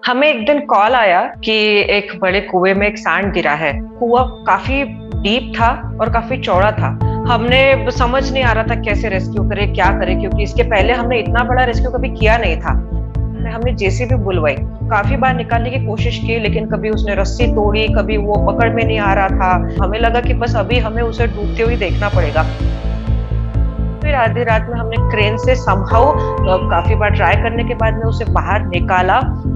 हमें एक दिन कॉल आया कि एक बड़े कुएं में एक सांड गिरा है। कुआं काफी डीप था और काफी चौड़ा था। हमने समझ नहीं आ रहा था कैसे रेस्क्यू करे, क्या करे, क्योंकि इसके पहले हमने इतना बड़ा रेस्क्यू कभी किया नहीं था। हमने जेसीबी बुलवाई, काफी बार निकालने की कोशिश की, लेकिन कभी उसने रस्सी तोड़ी, कभी वो पकड़ में नहीं आ रहा था। हमें लगा कि बस अभी हमें उसे डूबते हुए देखना पड़ेगा। फिर आधी रात में हमने क्रेन से समहाउ काफी बार ट्राई करने के बाद में उसे बाहर निकाला।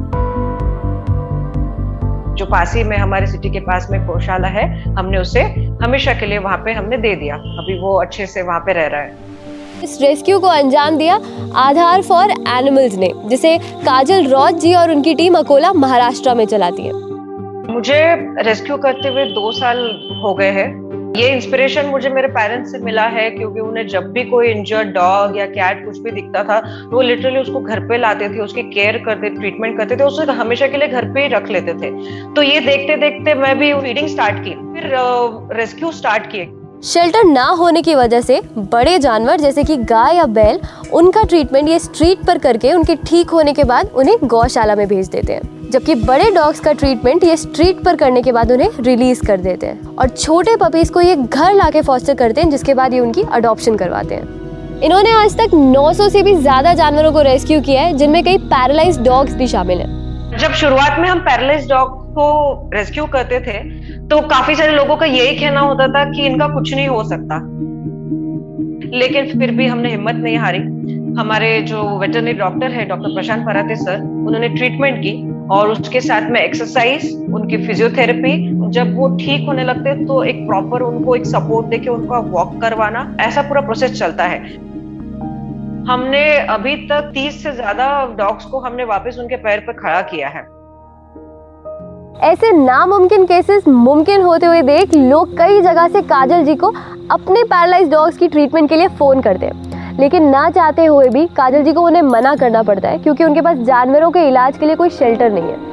जो पास ही में हमारे सिटी के पास में गौशाला है, हमने उसे हमेशा के लिए वहां पे हमने दे दिया। अभी वो अच्छे से वहां पे रह रहा है। इस रेस्क्यू को अंजाम दिया आधार फॉर एनिमल्स ने, जिसे काजल रॉथ जी और उनकी टीम अकोला महाराष्ट्र में चलाती है। मुझे रेस्क्यू करते हुए 2 साल हो गए हैं। ये इंस्पिरेशन मुझे मेरे पेरेंट्स से मिला है, क्योंकि उन्हें जब भी कोई इंजर्ड डॉग या कैट कुछ भी दिखता था, वो लिटरली उसको घर पे लाते थे, उसकी केयर करते, ट्रीटमेंट करते थे, उसे हमेशा के लिए घर पे ही रख लेते थे। तो ये देखते देखते मैं भी फीडिंग स्टार्ट की, फिर रेस्क्यू स्टार्ट किए। शेल्टर ना होने की वजह से बड़े जानवर जैसे कि गाय या बैल, उनका ट्रीटमेंट ये स्ट्रीट पर करके उनके ठीक होने के बाद उन्हें गौशाला में भेज देते हैं, जबकि बड़े डॉग्स का ट्रीटमेंट ये स्ट्रीट पर करने के बाद उन्हें रिलीज कर देते हैं और छोटे पपीज को ये घर लाके फॉस्टर करते हैं, जिसके बाद ये उनकी अडॉप्शन करवाते हैं। इन्होंने आज तक 900 से भी ज्यादा जानवरों को रेस्क्यू किया है, जिनमें कई पैरालाइज्ड डॉग्स भी शामिल हैं। जब शुरुआत में हम पैरालाइज्ड डॉग को रेस्क्यू करते थे, तो काफी सारे लोगों का यही कहना होता था कि इनका कुछ नहीं हो सकता, लेकिन फिर भी हमने हिम्मत नहीं हारी। हमारे जो वेटरनरी डॉक्टर है, डॉक्टर प्रशांत पराते सर, उन्होंने ट्रीटमेंट की और उसके साथ में एक्सरसाइज, उनकी फिजियोथेरेपी। जब वो ठीक होने लगते तो एक प्रॉपर उनको एक सपोर्ट देके उनको वॉक करवाना, ऐसा पूरा प्रोसेस चलता है। हमने अभी तक 30 से ज्यादा डॉग्स को हमने वापस उनके पैर पर खड़ा किया है। ऐसे नामुमकिन केसेस मुमकिन होते हुए देख लोग कई जगह से काजल जी को अपने पैरालाइज्ड डॉग्स की ट्रीटमेंट के लिए फोन करते हैं, लेकिन ना चाहते हुए भी काजल जी को उन्हें मना करना पड़ता है, क्योंकि उनके पास जानवरों के इलाज के लिए कोई शेल्टर नहीं है।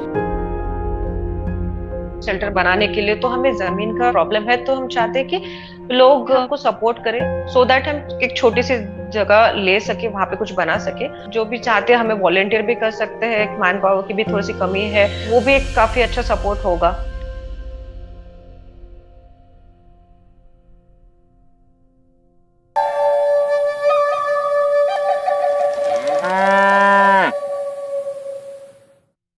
शेल्टर बनाने के लिए तो हमें जमीन का प्रॉब्लम है, तो हम चाहते हैं कि लोग हमको सपोर्ट करें, सो दैट हम एक छोटी सी जगह ले सके, वहां पे कुछ बना सके। जो भी चाहते हैं हमें वॉलंटियर भी कर सकते हैं, मैन पावर की भी थोड़ी सी कमी है, वो भी एक काफी अच्छा सपोर्ट होगा।